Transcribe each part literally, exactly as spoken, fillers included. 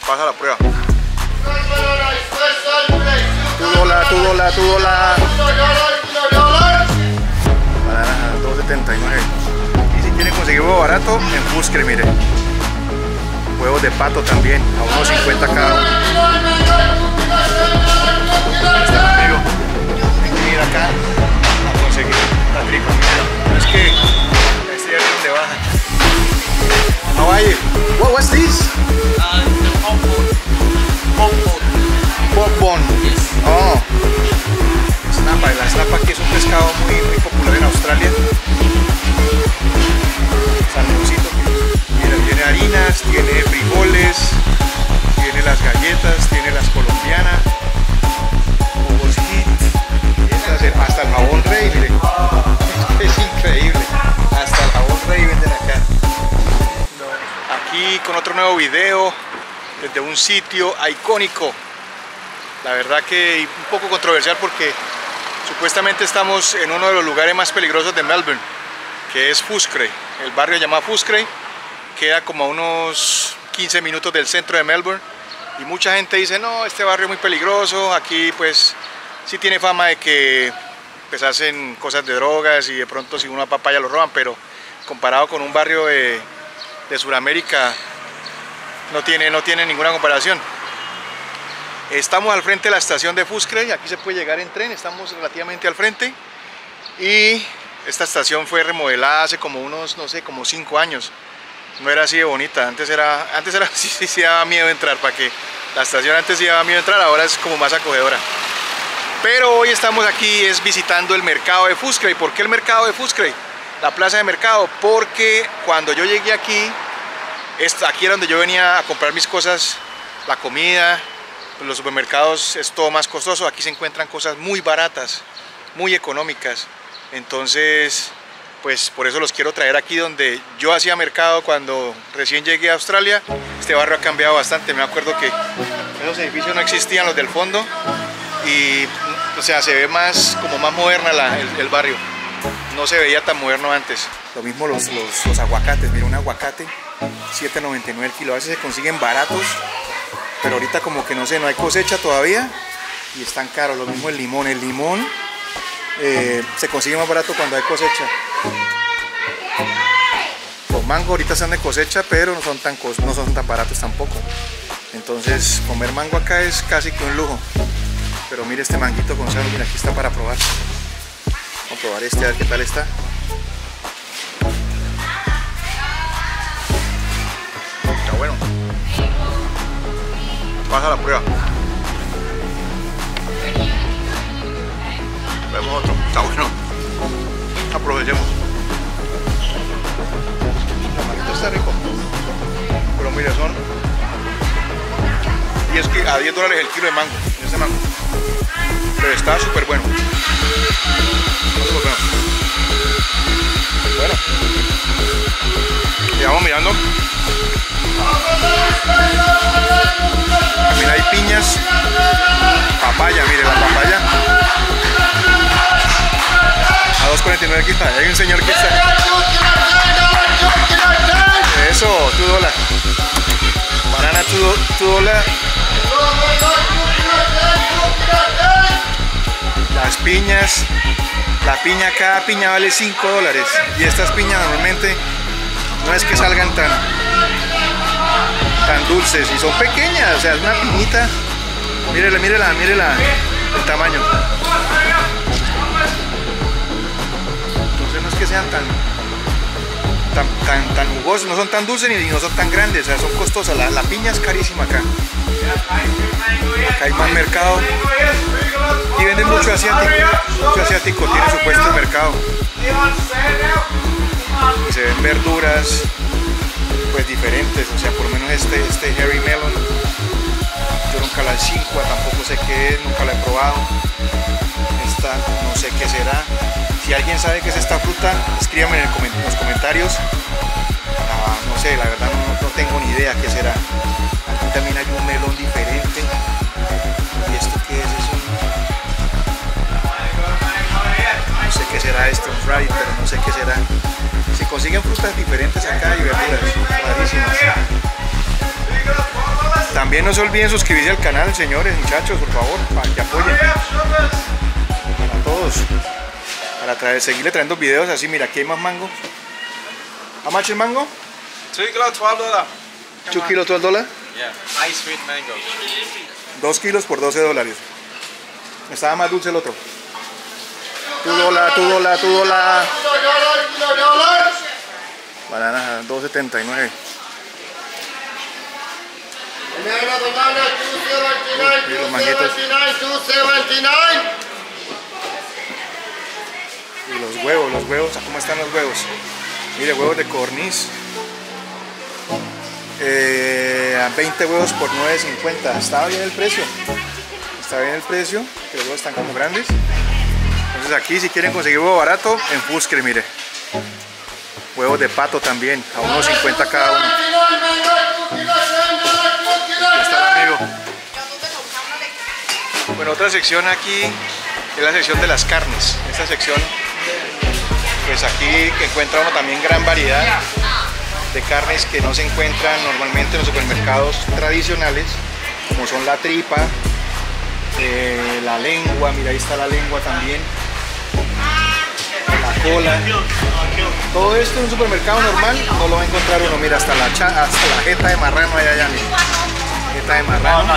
Pasa la prueba. Tu dólar, tu dólar, tu dólar. Banana dos setenta y nueve. Y si quieren conseguir huevo barato, en Fuscre, mire. Huevos de pato también, a uno cincuenta cada uno. Está conmigo. Hay que ir acá a conseguir la tripa. No es que este ya es donde baja. How are you? What was this? Uh, Pop bone. Pop bone. Yes. Oh. Snapper. La snapper aquí es un pescado muy, muy popular en Australia. Salmoncito. Mira, tiene harinas, tiene frijoles, tiene las galletas, tiene las colombianas, jugos hit, hasta el jabón rey, mire. Es increíble. Hasta el jabón rey venden acá. Aquí con otro nuevo video desde un sitio icónico, la verdad que un poco controversial porque supuestamente estamos en uno de los lugares más peligrosos de Melbourne, que es Fuscre, el barrio llamado Fuscre, queda como a unos quince minutos del centro de Melbourne y mucha gente dice no, este barrio es muy peligroso, aquí pues sí tiene fama de que pues hacen cosas de drogas y de pronto si una papaya lo roban, pero comparado con un barrio de, de Sudamérica no tiene, no tiene ninguna comparación. Estamos al frente de la estación de Fuscre y aquí se puede llegar en tren, estamos relativamente al frente y esta estación fue remodelada hace como unos, no sé, como cinco años. No era así de bonita, antes era, antes era, sí, sí, sí daba miedo entrar, para que la estación antes sí daba miedo entrar, ahora es como más acogedora. Pero hoy estamos aquí es visitando el mercado de Fuscre. ¿Y por qué el mercado de Fuscre? La plaza de mercado, porque cuando yo llegué aquí, aquí era donde yo venía a comprar mis cosas, la comida, los supermercados es todo más costoso, aquí se encuentran cosas muy baratas, muy económicas, entonces pues por eso los quiero traer aquí donde yo hacía mercado cuando recién llegué a Australia. Este barrio ha cambiado bastante, me acuerdo que esos edificios no existían, los del fondo, y o sea, se ve más, como más moderna la, el, el barrio, no se veía tan moderno antes. Lo mismo los, los, los aguacates, mira un aguacate, siete noventa y nueve el kilo, a veces se consiguen baratos, pero ahorita como que no sé, no hay cosecha todavía y están caros. Lo mismo el limón, el limón eh, se consigue más barato cuando hay cosecha. Los mangos ahorita están de cosecha, pero no son tan, no son tan baratos tampoco. Entonces comer mango acá es casi que un lujo. Pero mire este manguito Gonzalo, mira, aquí está para probar. Vamos a probar este, a ver qué tal está. Está bueno. Pasa la prueba. Vemos otro. Está bueno. Aprovechemos. El manguito está rico. Pero mire, son diez, a diez dólares el kilo de mango. Ese mango. Pero está súper bueno. Bueno. Bueno. Ya vamos mirando. Mira, hay piñas, papaya, mire la papaya a dos cuarenta y nueve aquí está, hay un señor que está. Eso, tu dólar. Banana tu, tu dólar. Las piñas, la piña, cada piña vale cinco dólares y estas piñas normalmente no es que salgan tan tan dulces y son pequeñas, o sea, es una piñita, mírela, mírela, mírela el tamaño. Entonces no es que sean tan tan, tan, tan jugosos, no son tan dulces ni no son tan grandes, o sea, son costosas. La, la piña es carísima acá. Acá hay más mercado y venden mucho asiático, mucho asiático tiene su puesto de mercado. Y se ven verduras pues diferentes, o sea, por lo menos este, este Hairy Melon, yo nunca la chincua, tampoco sé qué es, nunca la he probado. Esta no sé qué será. Si alguien sabe qué es esta fruta, escríbanme en, el, en los comentarios. Ah, no sé, la verdad no, no tengo ni idea qué será. Aquí también hay un melón diferente. ¿Y esto qué es? Es un... no sé qué será esto, un fry, pero no sé qué será. Se consiguen frutas diferentes acá y verduras rarísimas. También no se olviden suscribirse al canal, señores, muchachos, por favor, para que apoyen. Para todos. Para traer, seguirle trayendo videos así. Mira, aquí hay más mango. ¿How much is mango? Two kilos, twelve dollars. two kilos, twelve dólares. Yeah, ice sweet mango. dos kilos por doce dólares. Estaba más dulce el otro. Tu dólar, tu dólar, tu dólar. Bananas a dos setenta y nueve. Los manguitos. Y los huevos, los huevos, ¿cómo están los huevos? Mire, huevos de codorniz. Eh, a veinte huevos por nueve cincuenta. Estaba bien el precio. Está bien el precio, que los huevos están como grandes. Entonces aquí si quieren conseguir huevo barato, en Fuscre, mire. Huevos de pato también, a uno cincuenta cada uno. Aquí está el amigo. Bueno, otra sección aquí es la sección de las carnes. Esta sección, pues aquí encuentra uno también gran variedad de carnes que no se encuentran normalmente en los supermercados tradicionales, como son la tripa, eh, la lengua, mira ahí está la lengua también, la cola. Todo esto en un supermercado normal no lo va a encontrar uno. Mira, hasta la, cha, hasta la jeta de marrano allá, allá, mira. Jeta de marrano,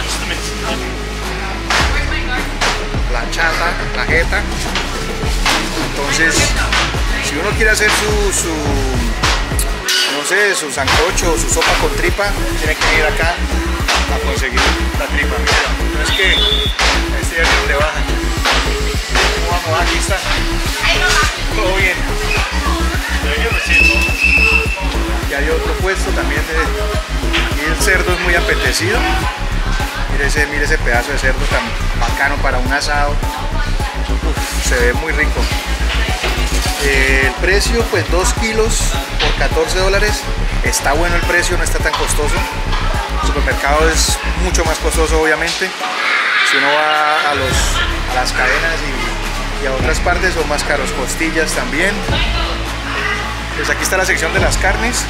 la chata, la jeta. Entonces, si uno quiere hacer su, su no sé, su sancocho o su sopa con tripa, tiene que ir acá a conseguir la tripa. Mira, no es que este ya no le baja. ¿Cómo vamos? Aquí está. Todo bien. Aquí hay otro puesto también de... Aquí el cerdo es muy apetecido. Mire ese, mire ese pedazo de cerdo tan bacano para un asado. Uf, se ve muy rico. Eh, el precio, pues dos kilos por catorce dólares. Está bueno el precio, no está tan costoso. El supermercado es mucho más costoso, obviamente. Si uno va a, los, a las cadenas y, y a otras partes son más caros. Costillas también. Pues aquí está la sección de las carnes.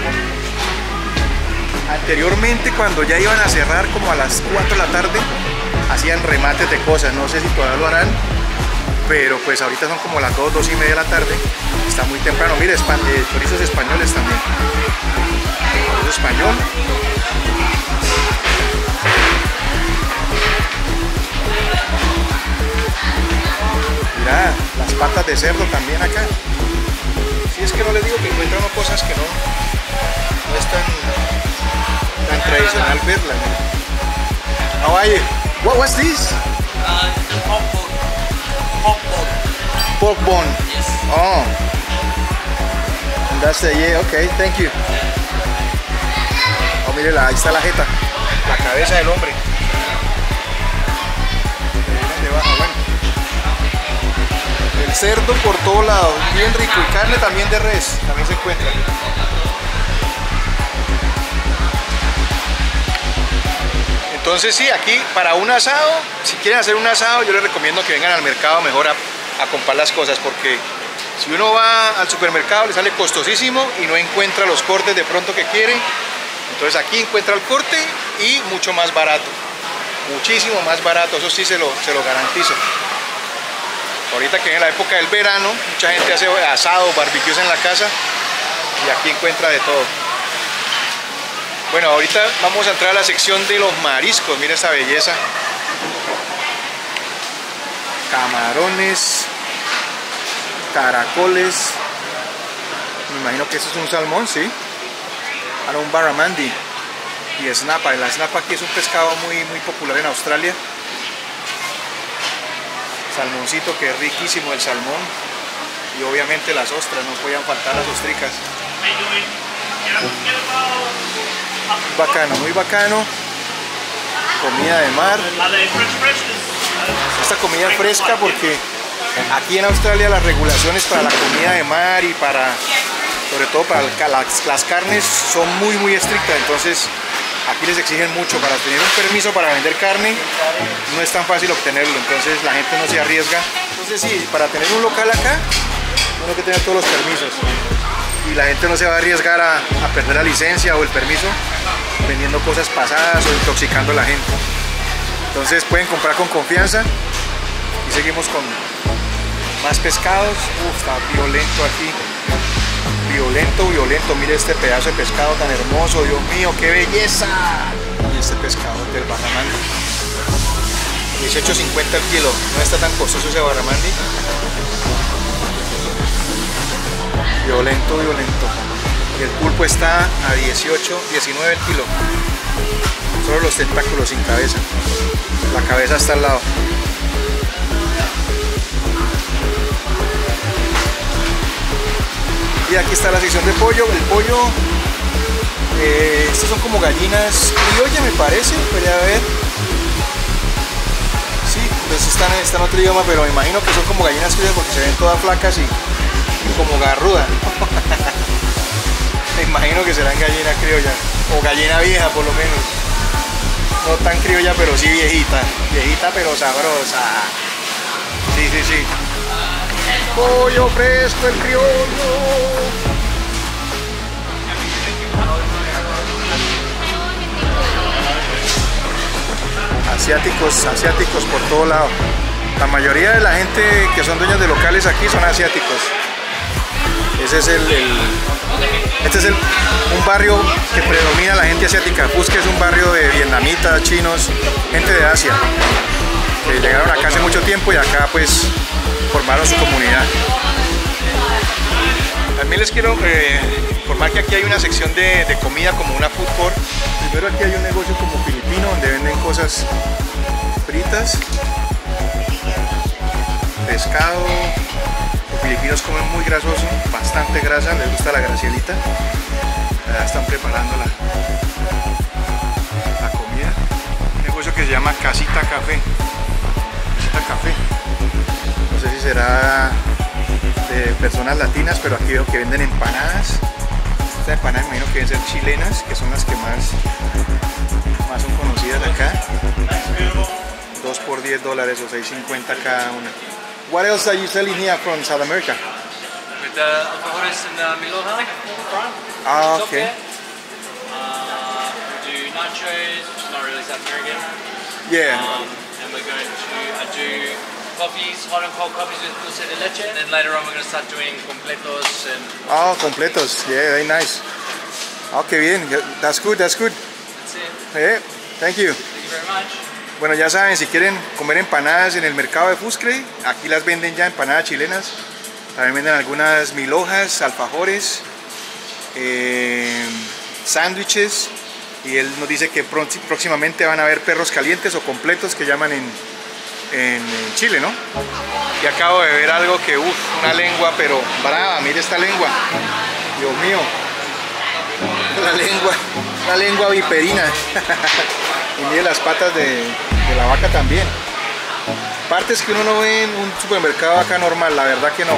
Anteriormente, cuando ya iban a cerrar como a las cuatro de la tarde, hacían remates de cosas. No sé si todavía lo harán, pero pues ahorita son como las dos, dos y media de la tarde. Está muy temprano. Mire, eh, chorizos españoles también. Chorizo español. Mira, las patas de cerdo también acá. Si es que no les digo que encuentran cosas que no, no es tan, tan tradicional verlas. No, vaya. What was this? Uh, pork bone. Pork bone. Pork bone. Yes. Oh. And that's the, yeah, okay, thank you. Oh, mire, ahí está la jeta. La cabeza del hombre. Bueno. El cerdo por todos lados, bien rico. Y carne también de res, también se encuentra. Entonces sí, aquí para un asado, si quieren hacer un asado, yo les recomiendo que vengan al mercado mejor a, a comprar las cosas, porque si uno va al supermercado le sale costosísimo y no encuentra los cortes de pronto que quiere. Entonces aquí encuentra el corte y mucho más barato, muchísimo más barato, eso sí se lo, se lo garantizo. Ahorita que en la época del verano, mucha gente hace asados, barbecues en la casa y aquí encuentra de todo. Bueno, ahorita vamos a entrar a la sección de los mariscos. Mira esta belleza. Camarones, caracoles. Me imagino que eso es un salmón, ¿sí? Ahora un barramundi y snapper. La snapper aquí es un pescado muy, muy popular en Australia. Salmoncito, que es riquísimo el salmón. Y obviamente las ostras, no podían faltar las ostricas. Bacano, muy bacano. Comida de mar. Esta comida fresca porque aquí en Australia las regulaciones para la comida de mar y para, sobre todo para las, las carnes, son muy muy estrictas. Entonces aquí les exigen mucho. Para tener un permiso para vender carne no es tan fácil obtenerlo, entonces la gente no se arriesga. Entonces sí, para tener un local acá, tengo que tener todos los permisos. y la gente no se va a arriesgar a, a perder la licencia o el permiso vendiendo cosas pasadas o intoxicando a la gente. Entonces pueden comprar con confianza y seguimos con más pescados. Uf, está violento aquí, violento, violento. Mire este pedazo de pescado tan hermoso, Dios mío, qué belleza. Y este pescado del barramándi, dieciocho cincuenta el kilo, no está tan costoso ese barramándi. Violento, violento. Y el pulpo está a dieciocho, diecinueve el kilo. Solo los tentáculos sin cabeza. La cabeza está al lado. Y aquí está la sección de pollo. El pollo, eh, estos son como gallinas criollas, me parece. Podría ver. Sí, pues están, están en otro idioma, pero me imagino que son como gallinas criollas porque se ven todas flacas y, y como garrudas. Me imagino que serán gallina criolla o gallina vieja por lo menos. No tan criolla, pero sí viejita. Viejita pero sabrosa. Sí, sí, sí. Pollo fresco, el criollo. Asiáticos, asiáticos por todo lado. La mayoría de la gente que son dueños de locales aquí son asiáticos. Ese es el, el este es el, un barrio que predomina la gente asiática. Fusque es un barrio de vietnamitas, chinos, gente de Asia, que llegaron acá hace mucho tiempo y acá pues formaron su comunidad. También les quiero eh, informar que aquí hay una sección de, de comida como una food court. Primero aquí hay un negocio como filipino donde venden cosas fritas, pescado. Los filipinos comen muy grasoso, bastante grasa, les gusta la gracielita. Ya están preparando la, la comida. Un negocio que se llama Casita Café. Casita Café. No sé si será de personas latinas, pero aquí veo que venden empanadas. Estas empanadas me imagino que deben ser chilenas, que son las que más, más son conocidas acá. dos por diez dólares o seis cincuenta cada una. What else are you selling here from South America? With the alfajores and the milhoja front. Ah, okay. Uh, we do nachos, which is not really South American. Yeah. Um, and we're going to uh, do coffees, hot and cold coffees with dulce de leche. And then later on we're going to start doing completos and... Oh, completos. Yeah, very nice. Oh, qué bien. That's good, that's good. That's it. Yeah, thank you. Thank you very much. Bueno, ya saben, si quieren comer empanadas en el mercado de Fuscre, aquí las venden ya, empanadas chilenas. También venden algunas milhojas, alfajores, eh, sándwiches. Y él nos dice que próximamente van a haber perros calientes o completos que llaman en, en, en Chile, ¿no? Y acabo de ver algo que, uff, una lengua, pero brava, mire esta lengua. Dios mío. La lengua, la lengua viperina. Y mire las patas de, de la vaca también. Partes que uno no ve en un supermercado acá normal, la verdad que no.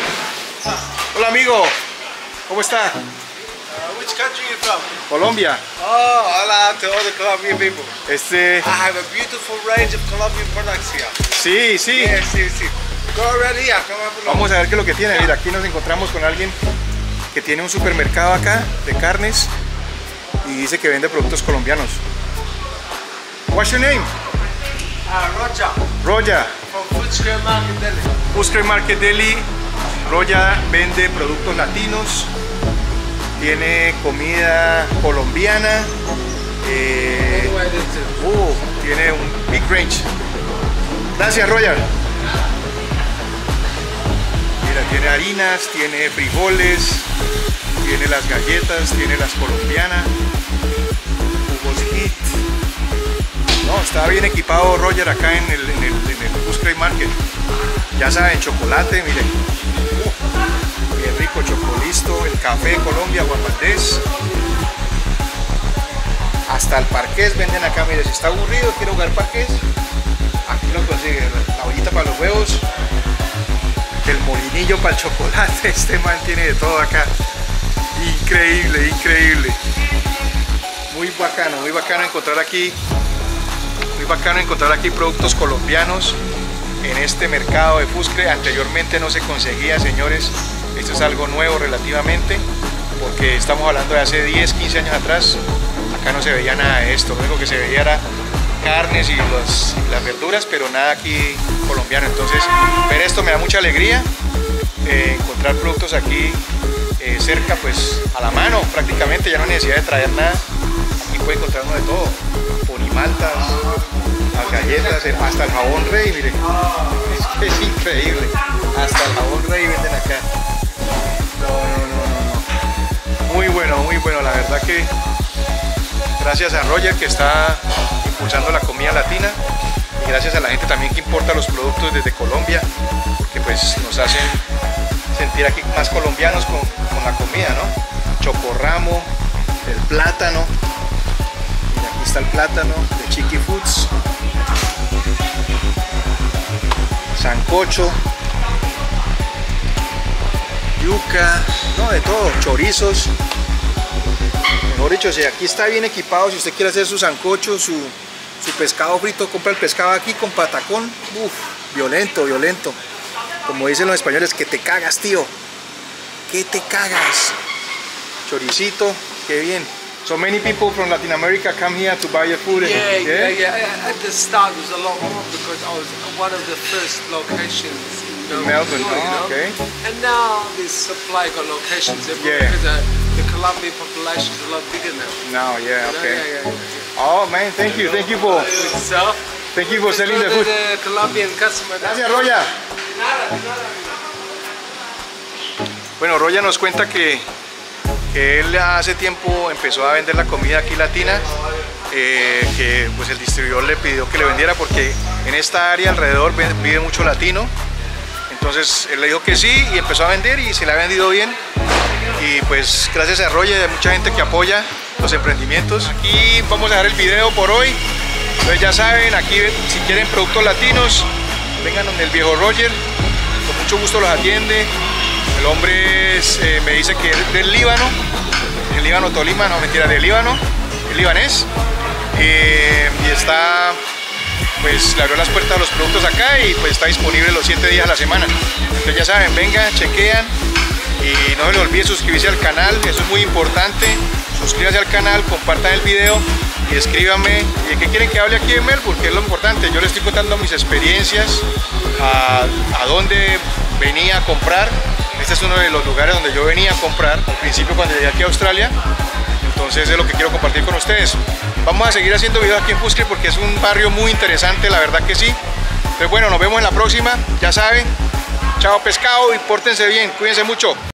Hola amigo, ¿cómo está? Uh, which country are you from? Colombia. Oh, hola to all the Colombian people. Este, I have a beautiful range of Colombian products here. sí, sí. Yes, yes, yes. Go already here, come have a look. Vamos a ver qué es lo que tiene. Mira, aquí nos encontramos con alguien que tiene un supermercado acá de carnes y dice que vende productos colombianos. What's your name? Uh, Roger, Roya. from Food Square Market, Delhi. Fuscre Market Delhi. Roya vende productos latinos, tiene comida colombiana, eh, All the way into. uh, tiene un big range. Gracias, Roya. Mira, tiene harinas, tiene frijoles, tiene las galletas, tiene las colombianas, jugos hit. No, está bien equipado Roger acá en el, en el, en el Fuscre Market. Ya saben, chocolate, miren. Uh, bien rico, chocolisto, el café Colombia, Guapaldés. Hasta el parqués venden acá, miren, si está aburrido, quiere jugar parqués, aquí lo consigue. La ollita para los huevos, el molinillo para el chocolate, este man tiene de todo acá. Increíble, increíble. Muy bacano, muy bacano encontrar aquí, muy bacano encontrar aquí productos colombianos en este mercado de Fuscre. Anteriormente no se conseguía, señores, Esto es algo nuevo relativamente, porque estamos hablando de hace diez, quince años atrás. Acá no se veía nada de esto, lo único que se veía era carnes y los, las verduras, pero nada aquí colombiano. Entonces ver esto me da mucha alegría, eh, encontrar productos aquí eh, cerca, pues a la mano prácticamente, ya no hay necesidad de traer nada. Aquí puede encontrar uno de todo, ponimaltas, las galletas, hasta el jabón Rey, mire, es, es increíble, hasta el jabón Rey venden acá. No, no, no, no, muy bueno, muy bueno, la verdad que gracias a Roger que está impulsando la comida latina, y gracias a la gente también que importa los productos desde Colombia, porque pues nos hacen sentir aquí más colombianos con, con la comida, ¿no? Chocorramo, el plátano, mira, aquí está el plátano de Chiqui Foods, sancocho, yuca, no, de todo, chorizos. Mejor dicho, si aquí está bien equipado, si usted quiere hacer su sancocho, su, su pescado frito, compra el pescado aquí con patacón. Uf, violento, violento. Como dicen los españoles, que te cagas, tío. Que te cagas. Choricito, qué bien. So many people from Latin America come here to buy your food. Yeah, yeah, yeah, yeah. At the start, it was a lot more because I was one of the first locations in Melbourne. You Oh, know? okay. And now this supply got locations everywhere Yeah. because uh, the Colombian population is a lot bigger now. Now, yeah, You know? okay. Yeah, yeah, yeah. Oh man, thank you, thank you for, Good stuff. thank you for selling the Enjoy food. the Colombian customer. Gracias, Roya. Bueno, Roya nos cuenta que, que él hace tiempo empezó a vender la comida aquí latina, eh, que pues el distribuidor le pidió que le vendiera porque en esta área alrededor vive mucho latino. Entonces él le dijo que sí y empezó a vender y se le ha vendido bien. Y pues gracias a Roger y a mucha gente que apoya los emprendimientos. Aquí vamos a dejar el video por hoy. Entonces ya saben, aquí si quieren productos latinos, vengan donde el viejo Roger, con mucho gusto los atiende. El hombre es, eh, me dice que es del Líbano, el Líbano Tolima, no mentira, del Líbano, el libanés. Eh, y está, pues le abrió las puertas a los productos acá y pues está disponible los siete días a la semana. Entonces ya saben, vengan, chequean. Y no se les olvide suscribirse al canal, eso es muy importante. Suscríbanse al canal, compartan el video y escríbanme de qué quieren que hable aquí en Melbourne, que es lo importante. Yo les estoy contando mis experiencias, a, a dónde venía a comprar. Este es uno de los lugares donde yo venía a comprar al principio cuando llegué aquí a Australia. Entonces es lo que quiero compartir con ustedes. Vamos a seguir haciendo videos aquí en Footscray porque es un barrio muy interesante, la verdad que sí. Entonces bueno, nos vemos en la próxima, ya saben. Chao pescado y pórtense bien, cuídense mucho.